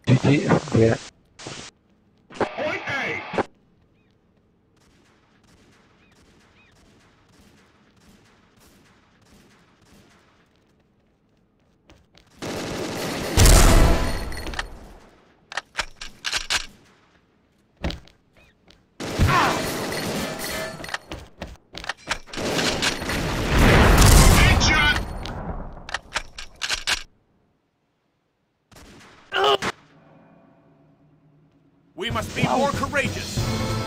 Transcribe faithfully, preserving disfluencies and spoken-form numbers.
G G. Yeah. Point A. We must be more courageous.